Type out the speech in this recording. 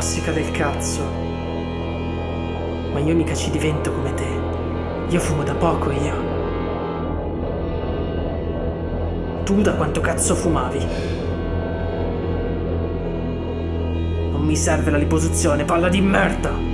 tossica del cazzo. Ma io mica ci divento come te. Io fumo da poco, io. Tu da quanto cazzo fumavi? Non mi serve la liposuzione, palla di merda!